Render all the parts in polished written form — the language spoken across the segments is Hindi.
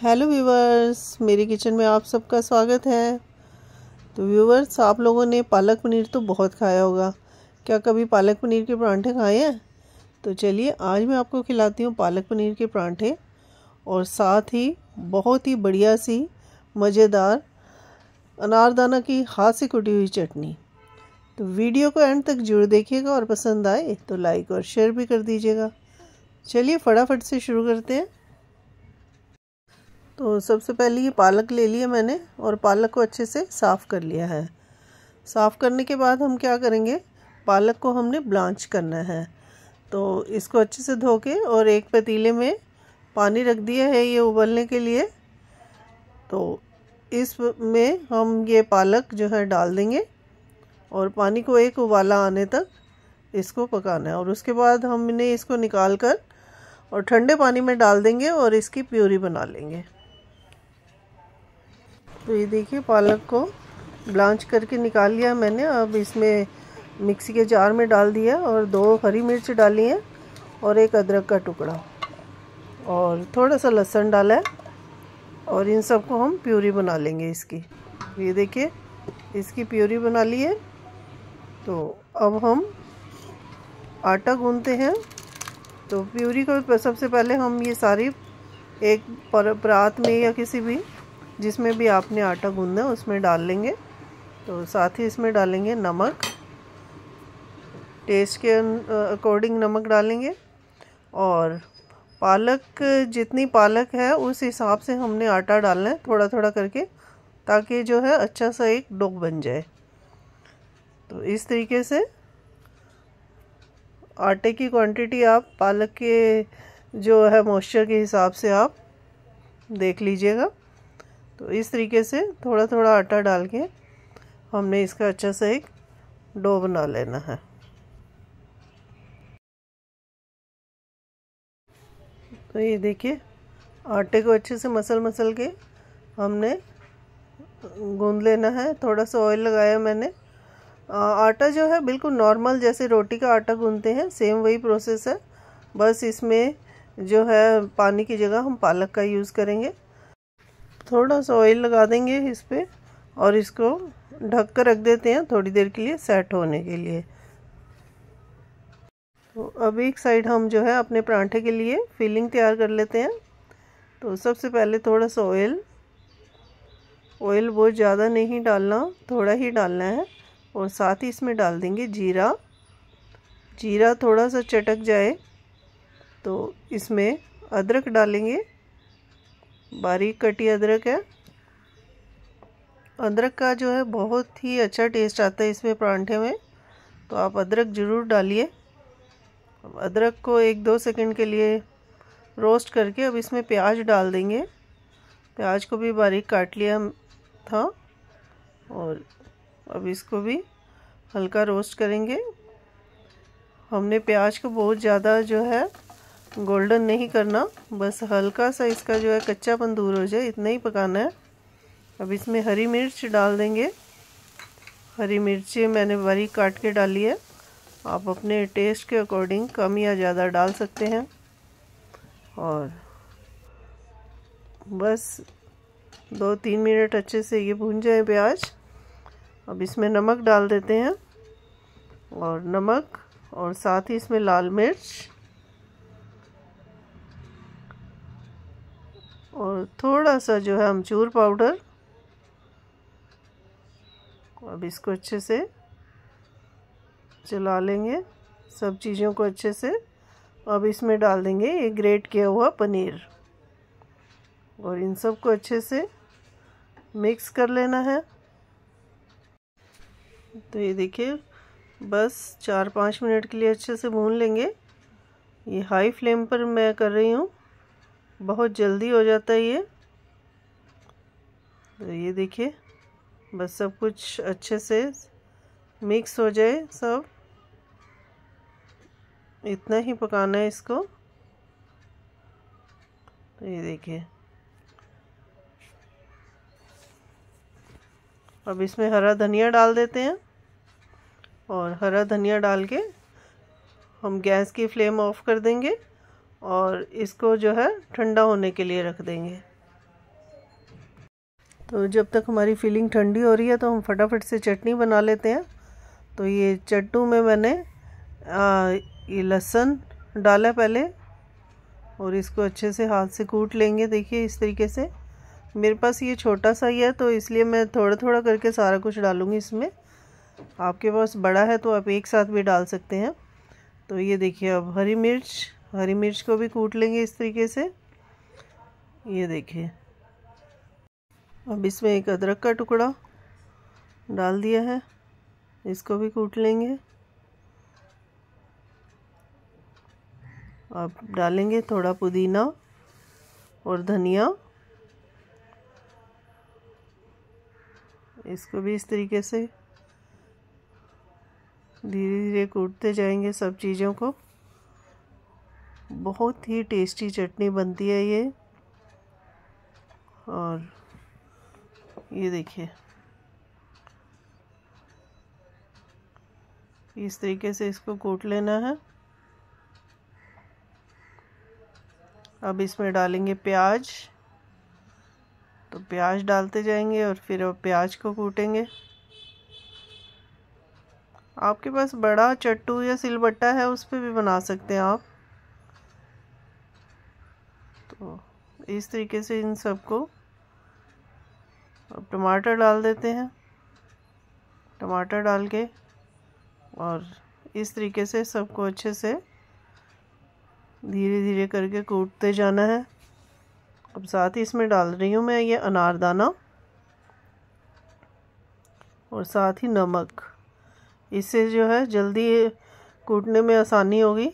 हेलो व्यूवर्स, मेरे किचन में आप सबका स्वागत है। तो व्यूवर्स, आप लोगों ने पालक पनीर तो बहुत खाया होगा। क्या कभी पालक पनीर के परांठे खाए हैं? तो चलिए आज मैं आपको खिलाती हूँ पालक पनीर के परांठे और साथ ही बहुत ही बढ़िया सी मज़ेदार अनारदाना की हाथ से कुटी हुई चटनी। तो वीडियो को एंड तक जरूर देखिएगा और पसंद आए तो लाइक और शेयर भी कर दीजिएगा। चलिए फटाफट से शुरू करते हैं। तो सबसे पहले ये पालक ले लिया मैंने और पालक को अच्छे से साफ़ कर लिया है। साफ़ करने के बाद हम क्या करेंगे, पालक को हमने ब्लांच करना है। तो इसको अच्छे से धो के और एक पतीले में पानी रख दिया है ये उबलने के लिए। तो इसमें हम ये पालक जो है डाल देंगे और पानी को एक उबाला आने तक इसको पकाना है। और उसके बाद हमने इसको निकाल कर और ठंडे पानी में डाल देंगे और इसकी प्यूरी बना लेंगे। तो ये देखिए पालक को ब्लांच करके निकाल लिया मैंने। अब इसमें मिक्सी के जार में डाल दिया और 2 हरी मिर्च डाली हैं और एक अदरक का टुकड़ा और थोड़ा सा लहसुन डाला है और इन सबको हम प्यूरी बना लेंगे इसकी। ये देखिए इसकी प्यूरी बना ली है। तो अब हम आटा गूंथते हैं। तो प्यूरी को सबसे पहले हम ये सारी एक परात में या किसी भी जिसमें भी आपने आटा गूंदना है उसमें डाल लेंगे। तो साथ ही इसमें डालेंगे नमक, टेस्ट के अकॉर्डिंग नमक डालेंगे और पालक जितनी पालक है उस हिसाब से हमने आटा डालना है थोड़ा थोड़ा करके, ताकि जो है अच्छा सा एक डो बन जाए। तो इस तरीके से आटे की क्वांटिटी आप पालक के जो है मॉइस्चर के हिसाब से आप देख लीजिएगा। तो इस तरीके से थोड़ा थोड़ा आटा डाल के हमने इसका अच्छा सा एक डो बना लेना है। तो ये देखिए आटे को अच्छे से मसल के हमने गूंद लेना है। थोड़ा सा ऑयल लगाया मैंने। आटा जो है बिल्कुल नॉर्मल जैसे रोटी का आटा गूंदते हैं सेम वही प्रोसेस है, बस इसमें जो है पानी की जगह हम पालक का यूज़ करेंगे। थोड़ा सा ऑयल लगा देंगे इस पर और इसको ढक कर रख देते हैं थोड़ी देर के लिए सेट होने के लिए। तो अब एक साइड हम जो है अपने परांठे के लिए फिलिंग तैयार कर लेते हैं। तो सबसे पहले थोड़ा सा ऑयल बहुत ज़्यादा नहीं डालना, थोड़ा ही डालना है। और साथ ही इसमें डाल देंगे जीरा थोड़ा सा चटक जाए तो इसमें अदरक डालेंगे। बारीक कटी अदरक है। अदरक का जो है बहुत ही अच्छा टेस्ट आता है इसमें परांठे में, तो आप अदरक ज़रूर डालिए। अदरक को 1-2 सेकंड के लिए रोस्ट करके अब इसमें प्याज डाल देंगे। प्याज को भी बारीक काट लिया था और अब इसको भी हल्का रोस्ट करेंगे। हमने प्याज को बहुत ज़्यादा जो है गोल्डन नहीं करना, बस हल्का सा इसका जो है कच्चापन दूर हो जाए इतना ही पकाना है। अब इसमें हरी मिर्च डाल देंगे। हरी मिर्ची मैंने बारीक काट के डाली है। आप अपने टेस्ट के अकॉर्डिंग कम या ज़्यादा डाल सकते हैं। और बस 2-3 मिनट अच्छे से ये भून जाए प्याज। अब इसमें नमक डाल देते हैं और नमक और साथ ही इसमें लाल मिर्च और थोड़ा सा जो है अमचूर पाउडर। अब इसको अच्छे से चला लेंगे सब चीज़ों को अच्छे से। अब इसमें डाल देंगे ये ग्रेट किया हुआ पनीर और इन सब को अच्छे से मिक्स कर लेना है। तो ये देखिए बस 4-5 मिनट के लिए अच्छे से भून लेंगे। ये हाई फ्लेम पर मैं कर रही हूँ, बहुत जल्दी हो जाता है ये। तो ये देखिए बस सब कुछ अच्छे से मिक्स हो जाए, सब इतना ही पकाना है इसको। तो ये देखिए अब इसमें हरा धनिया डाल देते हैं और हरा धनिया डाल के हम गैस की फ्लेम ऑफ कर देंगे और इसको जो है ठंडा होने के लिए रख देंगे। तो जब तक हमारी फिलिंग ठंडी हो रही है तो हम फटाफट से चटनी बना लेते हैं। तो ये चट्टू में मैंने ये लहसुन डाला पहले और इसको अच्छे से हाथ से कूट लेंगे। देखिए इस तरीके से। मेरे पास ये छोटा सा ही है तो इसलिए मैं थोड़ा थोड़ा करके सारा कुछ डालूँगी इसमें। आपके पास बड़ा है तो आप एक साथ भी डाल सकते हैं। तो ये देखिए अब हरी मिर्च को भी कूट लेंगे इस तरीके से। ये देखिए अब इसमें एक अदरक का टुकड़ा डाल दिया है, इसको भी कूट लेंगे। अब डालेंगे थोड़ा पुदीना और धनिया, इसको भी इस तरीके से धीरे धीरे कूटते जाएंगे सब चीज़ों को। बहुत ही टेस्टी चटनी बनती है ये। और ये देखिए इस तरीके से इसको कूट लेना है। अब इसमें डालेंगे प्याज, तो प्याज डालते जाएंगे और फिर अब प्याज को कूटेंगे। आपके पास बड़ा चट्टू या सिलबट्टा है उस पर भी बना सकते हैं आप। तो इस तरीके से इन सबको, अब टमाटर डाल देते हैं। टमाटर डाल के और इस तरीके से सबको अच्छे से धीरे धीरे करके कूटते जाना है। अब साथ ही इसमें डाल रही हूँ मैं ये अनारदाना और साथ ही नमक। इससे जो है जल्दी कूटने में आसानी होगी।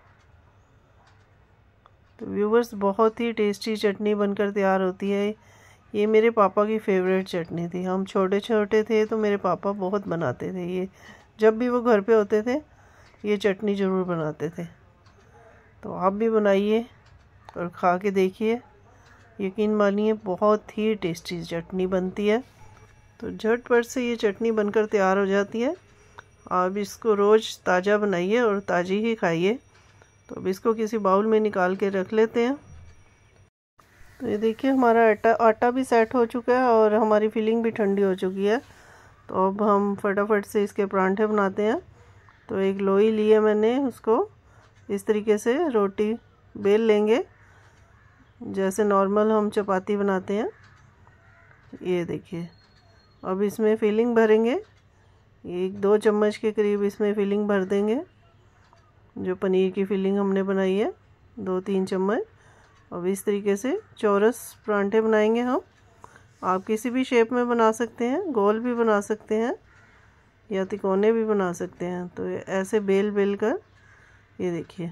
तो व्यूवर्स बहुत ही टेस्टी चटनी बनकर तैयार होती है। ये मेरे पापा की फेवरेट चटनी थी। हम छोटे छोटे थे तो मेरे पापा बहुत बनाते थे ये। जब भी वो घर पे होते थे ये चटनी ज़रूर बनाते थे। तो आप भी बनाइए और खा के देखिए, यकीन मानिए बहुत ही टेस्टी चटनी बनती है। तो झटपट से ये चटनी बनकर तैयार हो जाती है। आप इसको रोज़ ताज़ा बनाइए और ताज़ी ही खाइए। तो अब इसको किसी बाउल में निकाल के रख लेते हैं। तो ये देखिए हमारा आटा भी सेट हो चुका है और हमारी फिलिंग भी ठंडी हो चुकी है। तो अब हम फटाफट से इसके परांठे बनाते हैं। तो एक लोई लिए मैंने, उसको इस तरीके से रोटी बेल लेंगे जैसे नॉर्मल हम चपाती बनाते हैं। ये देखिए अब इसमें फिलिंग भरेंगे। 1-2 चम्मच के करीब इसमें फिलिंग भर देंगे। जो पनीर की फिलिंग हमने बनाई है 2-3 चम्मच। अब इस तरीके से चौरस परांठे बनाएंगे हम। आप किसी भी शेप में बना सकते हैं, गोल भी बना सकते हैं या तिकोने भी बना सकते हैं। तो ऐसे बेल कर ये देखिए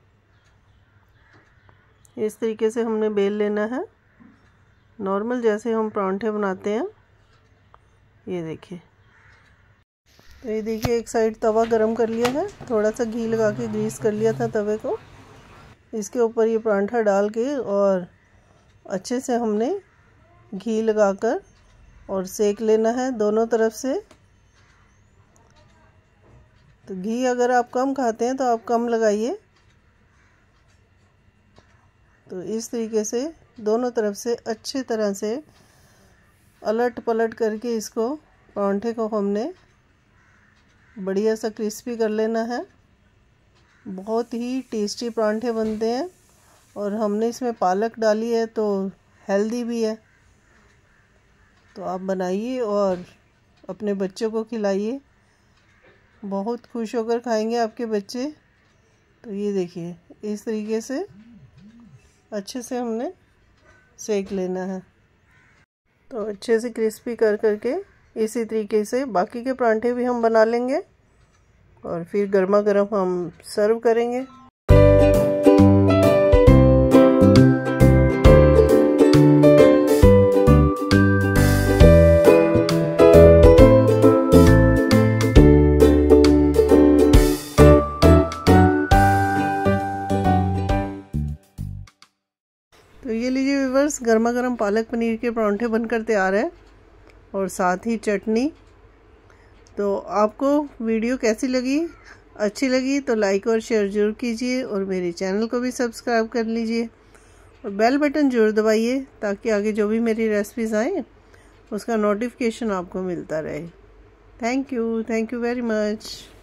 इस तरीके से हमने बेल लेना है, नॉर्मल जैसे हम परांठे बनाते हैं। ये देखिए। तो ये देखिए एक साइड तवा गरम कर लिया है, थोड़ा सा घी लगा के ग्रीस कर लिया था तवे को। इसके ऊपर ये परांठा डाल के और अच्छे से हमने घी लगाकर और सेक लेना है दोनों तरफ से। तो घी अगर आप कम खाते हैं तो आप कम लगाइए। तो इस तरीके से दोनों तरफ से अच्छी तरह से अलट पलट करके इसको परांठे को हमने बढ़िया सा क्रिस्पी कर लेना है। बहुत ही टेस्टी परांठे बनते हैं और हमने इसमें पालक डाली है तो हेल्दी भी है। तो आप बनाइए और अपने बच्चों को खिलाइए, बहुत खुश होकर खाएंगे आपके बच्चे। तो ये देखिए इस तरीके से अच्छे से हमने सेक लेना है। तो अच्छे से क्रिस्पी कर करके इसी तरीके से बाकी के परांठे भी हम बना लेंगे और फिर गर्मा गर्म हम सर्व करेंगे। तो ये लीजिए व्यूअर्स, गर्मा गर्म पालक पनीर के परांठे बनकर तैयार है और साथ ही चटनी। तो आपको वीडियो कैसी लगी? अच्छी लगी तो लाइक और शेयर ज़रूर कीजिए और मेरे चैनल को भी सब्सक्राइब कर लीजिए और बेल बटन ज़रूर दबाइए ताकि आगे जो भी मेरी रेसिपीज़ आएँ उसका नोटिफिकेशन आपको मिलता रहे। Thank you very much.